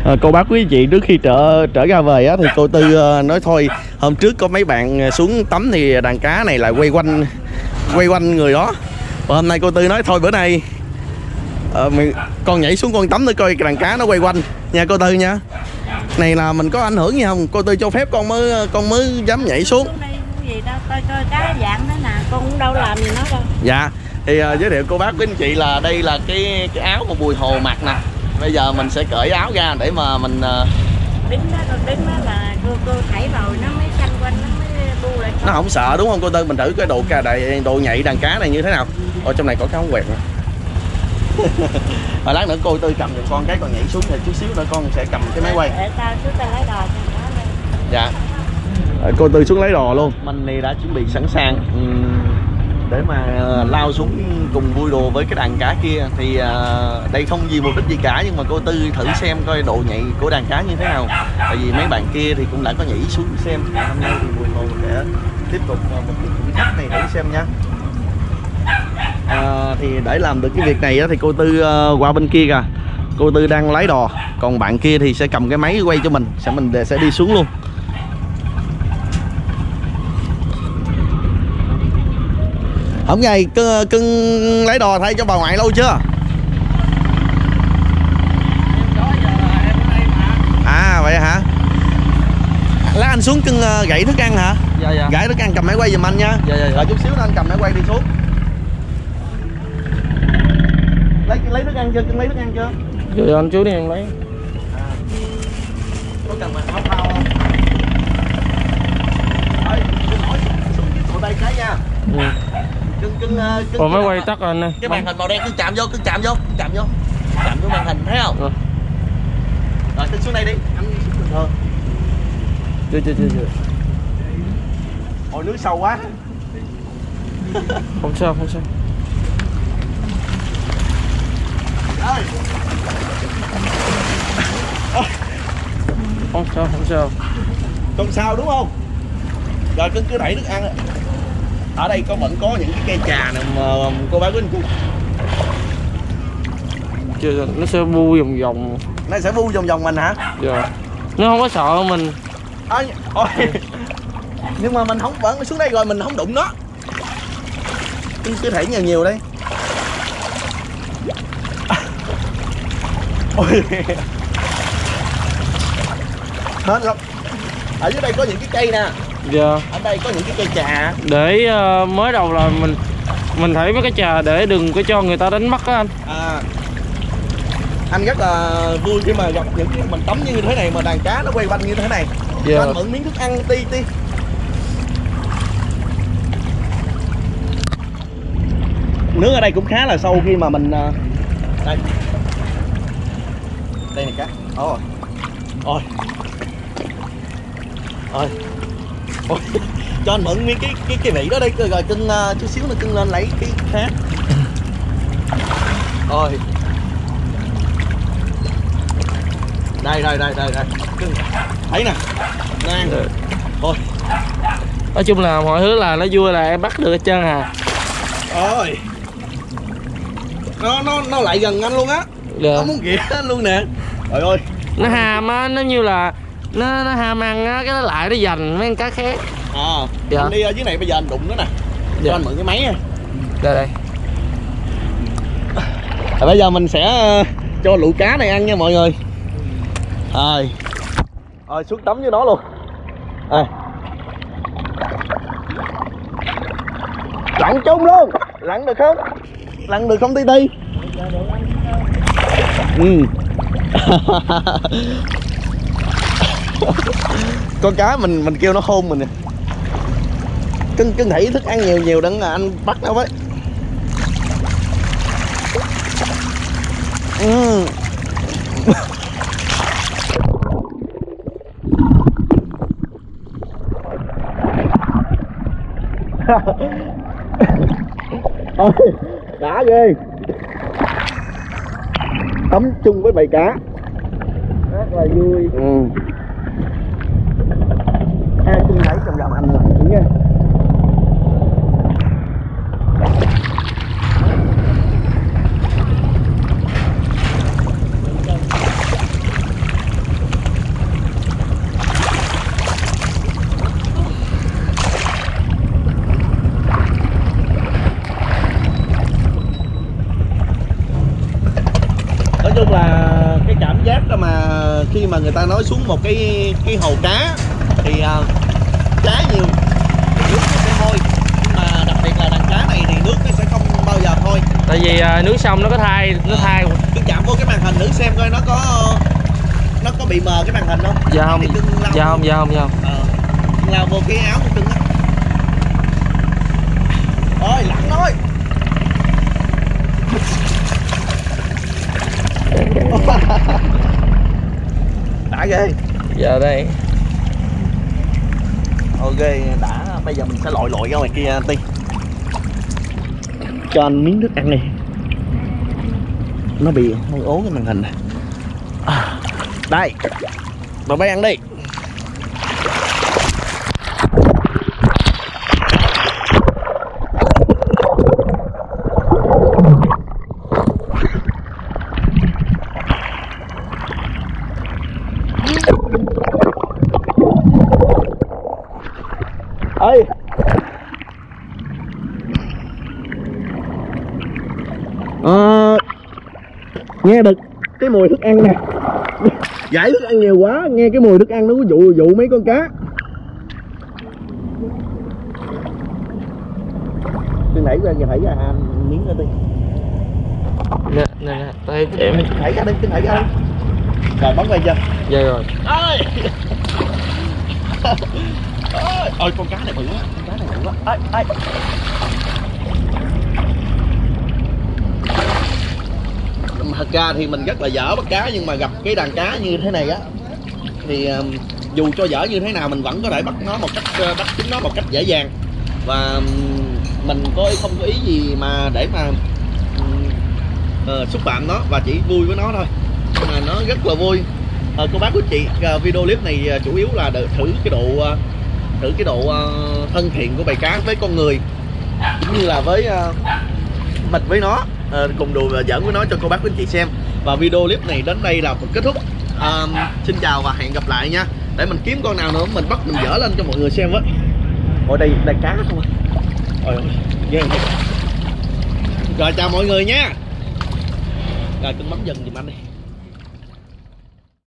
Cô bác quý chị, trước khi trở ra về á, thì cô Tư nói thôi hôm trước có mấy bạn xuống tắm thì đàn cá này lại quay quanh người đó. Và hôm nay cô Tư nói thôi bữa nay con nhảy xuống con tắm để coi đàn cá nó quay quanh nha cô Tư nha. Này là mình có ảnh hưởng gì không? Cô Tư cho phép con mới dám nhảy xuống. Gì đâu, coi cá dạng đó nè, con cũng đâu làm gì nó đâu. Dạ, thì giới thiệu cô bác với anh chị là đây là cái áo mà Bùi Hồ mặc nè. Bây giờ mình sẽ cởi áo ra để mà mình Đứng đó là cô thảy vào nó mới xanh quanh, nó mới bu lại. Nó không sợ đúng không cô Tư? Mình thử cái độ nhạy đàn cá này như thế nào. Ở trong này có cái ống quẹt nè. Và lát nữa cô Tư cầm giùm con cái con nhảy xuống, thì chút xíu nữa con sẽ cầm cái máy quay. Để tao xuống tao lấy đồ cho nó lên. Dạ. Cô Tư xuống lấy đồ luôn. Mình thì đã chuẩn bị sẵn sàng để mà lao xuống cùng vui đùa với cái đàn cá kia. Thì đây không vì mục đích gì cả, nhưng mà cô Tư thử xem coi độ nhạy của đàn cá như thế nào. Tại vì mấy bạn kia thì cũng đã có nhảy xuống xem. Hôm nay thì Bùi Hồ sẽ tiếp tục một cái thử thách này thử xem nha. Thì để làm được cái việc này thì cô Tư qua bên kia kìa. Cô Tư đang lái đò, còn bạn kia thì sẽ cầm cái máy quay cho mình. Mình sẽ đi xuống luôn. Hôm nay cưng lấy đò thay cho bà ngoại lâu chưa? À vậy hả? Lát anh xuống cưng gãy thức ăn hả? Dạ dạ. Gãy thức ăn cầm máy quay giùm anh nha. Dạ dạ. Rồi chút xíu nữa anh cầm máy quay đi xuống. Lấy thức ăn chưa? Cưng lấy thức ăn chưa? Dạ anh chú đi em lấy. Có cần mà áo phao không? Rồi, cưng hỏi xuống cái tụi tay cái nha. Cưng Còn máy quay tắt rồi anh ơi. Cái màn hình màu đen cưng chạm vô màn hình thấy không? Rồi cưng xuống đây đi, anh xuống bình thường. Chưa. Ôi nước sâu quá. Không sao. Ơi. Không sao. Không sao đúng không? Rồi cứ đẩy thức ăn. Ở đây vẫn có những cái cây trà này mà cô bác của anh chị. Chưa, nó sẽ bu vòng. Nó sẽ bu vòng mình hả? Dạ. Nó không có sợ mình. Nhưng mà mình vẫn xuống đây rồi mình không đụng nó. Cứ thể nhiều đây. Ôi. Hết lắm. Ở dưới đây có những cái cây nè. Dạ. Ở đây có những cái cây trà. Để mới đầu là mình thấy mấy cái trà để đừng có cho người ta đánh mất á anh. Anh rất là vui khi mà gặp những cái mình tắm như thế này mà đàn cá nó quay quanh như thế này. Dạ. Cho anh mượn miếng thức ăn ti. Nước ở đây cũng khá là sâu khi mà mình đây này cá. Ôi. Cho anh mượn miếng cái vị đó đây rồi cưng chút xíu nữa cưng lên lấy cái khác. Rồi. Đây. Cưng. Thấy nè. Ngang. Thôi. Nói chung là mọi thứ là nó vui là em bắt được hết trơn à. Ôi. Nó lại gần anh luôn á. Dạ. Nó muốn ghịa anh luôn nè. Trời ơi. Nó ham á, nó như là nó ham ăn á, cái nó lại nó giành mấy con cá khác. Dạ. Anh đi ở dưới này bây giờ anh đụng nó nè. Cho anh mượn cái máy nha. Đây. Bây giờ mình sẽ cho lũ cá này ăn nha mọi người. Rồi xuống tắm với nó luôn. Lặn chung luôn. Lặn được không? Lặn được không Ti? Con cá mình kêu nó hôn mình nè. Cưng thảy thức ăn nhiều đừng anh bắt nó với. Ôi, đã ghê. Tắm chung với bầy cá rất là vui. Ai chung thấy trong lòng anh là nha. chung là cái cảm giác đó mà khi mà người ta nói xuống một cái hồ cá thì cá nhiều, nước nó sẽ hôi, nhưng mà đặc biệt là đàn cá này thì nước nó sẽ không bao giờ thôi. Tại vì nước sông nó có thai, Cứ chạm vô cái màn hình thử xem coi nó có bị mờ cái màn hình không? Dạ không, dạ không. Lao vô cái áo của cưng á. Ôi lặn thôi. Đã ghê. Giờ đây. Ok đã, bây giờ mình sẽ lội ra ngoài kia Ti. Cho anh miếng thức ăn đi. Nó bị hơi ố cái màn hình này. Đây. Mà bay ăn đi. Ơi. Nghe được cái mùi thức ăn nè. Giải thức ăn nhiều quá, nghe cái mùi thức ăn nó có dụ mấy con cá. Tôi nãy ra thảy ra miếng ra đi. Nè, tay em. Thảy ra đi, thảy ra đi. Rồi bắn về chưa? Dạ rồi. Ơi. Ôi con cá này bự quá, con cá này bự quá. Ơi. Thật ra thì mình rất là dở bắt cá, nhưng mà gặp cái đàn cá như thế này á thì dù cho dở như thế nào mình vẫn có thể bắt chúng nó một cách dễ dàng, và mình không có ý gì mà để mà xúc phạm nó, và chỉ vui với nó thôi, nhưng mà nó rất là vui. Cô bác quý chị, video clip này chủ yếu là để thử cái độ thân thiện của bầy cá với con người, cũng như là với mình với nó, cùng đùa và giỡn với nó cho cô bác quý chị xem. Và video clip này đến đây là kết thúc. Xin chào và hẹn gặp lại nha. Để mình kiếm con nào nữa mình bắt mình dở lên cho mọi người xem với. Ở đây cá không à. Rồi chào mọi người nha. Rồi cưng bấm dần giùm anh đi.